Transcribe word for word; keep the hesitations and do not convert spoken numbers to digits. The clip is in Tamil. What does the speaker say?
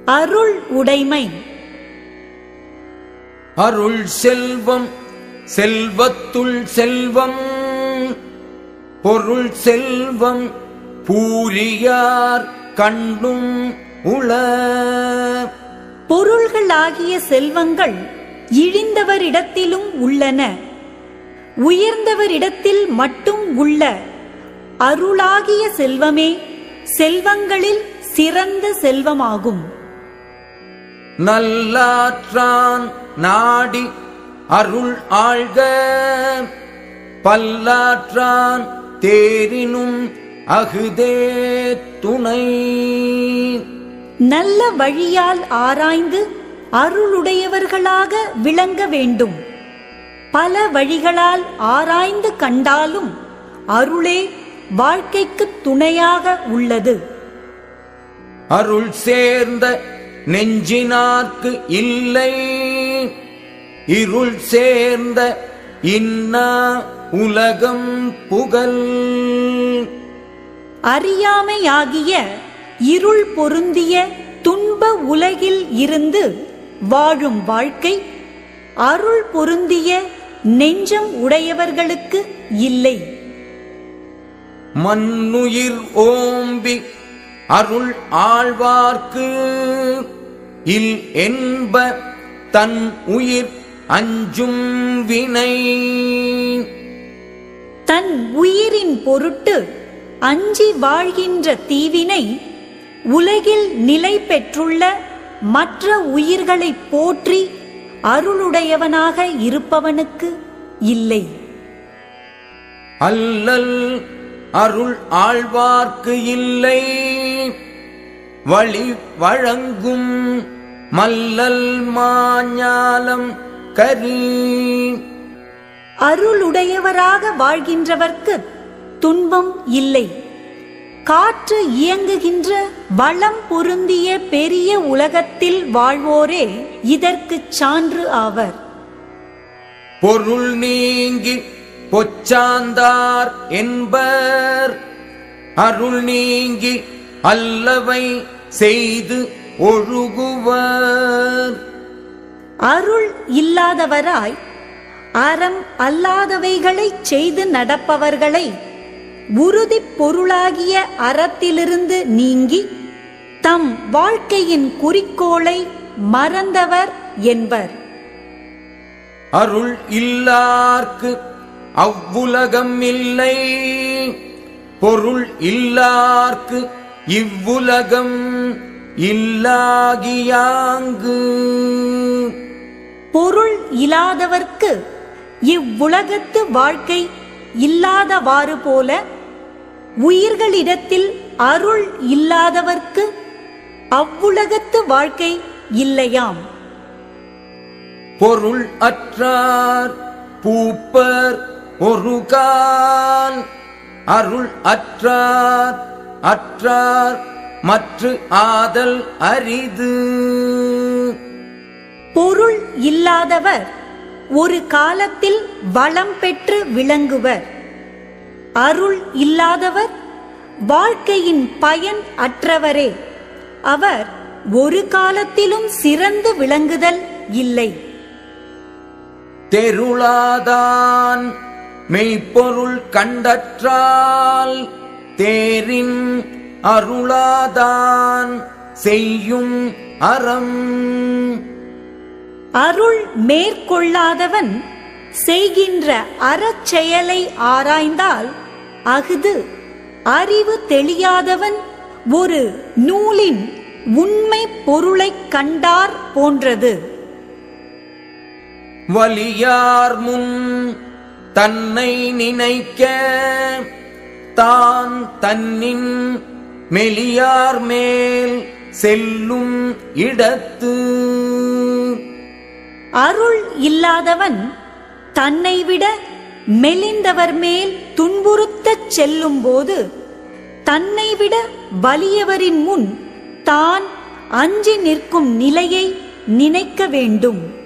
அருள் உடைமை. அருள் செல்வம் செல்வத்துள் செல்வம் பொருள் செல்வம் பூரியார் கண்டும் உள. பொருள்களாகிய செல்வங்கள் இழிந்தவரிடத்திலும் உள்ளன, உயர்ந்தவரிடத்தில் மட்டும் உள்ள அருளாகிய செல்வமே செல்வங்களில் சிறந்த செல்வமாகும். நல்லாற்றான் நாடி அருள் ஆழ்க பல்லாற்றான் தேரினும் அகுதே துணை. நல்ல வழியால் ஆராய்ந்து அருளுடையவர்களாக விளங்க வேண்டும். பல வழிகளால் ஆராய்ந்து கண்டாலும் அருளே வாழ்க்கைக்கு துணையாக உள்ளது. அருள் சேர்ந்த நெஞ்சினார்க்கு இல்லை இருள் சேர்ந்த இன்னா உலகம் புகழ். அறியாமையாகிய இருள் பொருந்திய துன்ப உலகில் இருந்து வாழும் வாழ்க்கை அருள் பொருந்திய நெஞ்சம் உடையவர்களுக்கு இல்லை. மன்னுயிர் ஓம்பி அருள் ஆழ்வார்க்கு இல் என்ப தன் உயிர் அஞ்சும் வினை. தன் உயிரின் பொருட்டு அஞ்சி வாழ்கின்ற தீவினை உலகில் நிலை பெற்றுள்ள மற்ற உயிர்களை போற்றி அருளுடையவனாக இருப்பவனுக்கு இல்லை. அல்லல் அருள் ஆழ்வார்க்கு இல்லை வழி வழங்கும் மல்லல் மாஞாலம் கரி. அருளுடையவராக வாழ்கின்றவர்க்கு துன்பம் இல்லை. காற்று இயங்குகின்ற வளம் பொருந்திய பெரிய உலகத்தில் வாழ்வோரே இதற்குச் சான்று ஆவர். பொருள் நீங்கி பொச்சாந்தார் என்பர் அருள் நீங்கி அல்லவை செய்து ஒழுகுவர். அருள் இல்லாதவராய் அறம் அல்லாதவைகளை செய்து நடப்பவர்களை உறுதி பொருளாகிய அறத்திலிருந்து நீங்கி தம் வாழ்க்கையின் குறிக்கோளை மறந்தவர் என்பர். அருள் இல்லார்க்கு அவ்வுலகம் இல்லை பொருள் இல்லார்க்கு இவ்வுலகம் இல்லாகியாங்கு. பொருள் இல்லாதவர்க்கு இவ்வுலகத்து வாழ்க்கை இல்லாதவாறு போல உயிர்களிடத்தில் அருள் இல்லாதவர்க்கு அவ்வுலகத்து வாழ்க்கை இல்லையாம். பொருள் அற்றார் பூப்பர் ஒரு கால் அருள் அற்றார் அற்றார் மற்ற ஆதல் அரிது. பொருள் இல்லாதவர் ஒரு காலத்தில் வளம் பெற்று விளங்குவர். அருள் இல்லாதவர் வாழ்க்கையின் பயன் அற்றவரே. அவர் ஒரு காலத்திலும் சிறந்து விளங்குதல் இல்லை. தெருளாதான் மெய்ப்பொருள் கண்டற்றால் தேரின் அருளாதான் செய்யும் அறம். அருள் மேற்கொள்ளாதவன் செய்கின்ற அறச்செயலை ஆராய்ந்தால் அஃது அறிவு தெளியாதவன் ஒரு நூலின் உண்மை பொருளைக் கண்டார் போன்றது. வலியார் முன் தன்னை நினைக்க தான் தன்னின் மெலியார் மேல் செல்லும் இடத்து. அருள் இல்லாதவன் தன்னை விட மெலிந்தவர் மேல் துன்புறுத்தச் செல்லும் போது தன்னை விட வலியவரின் முன் தான் அஞ்சி நிற்கும் நிலையை நினைக்க வேண்டும்.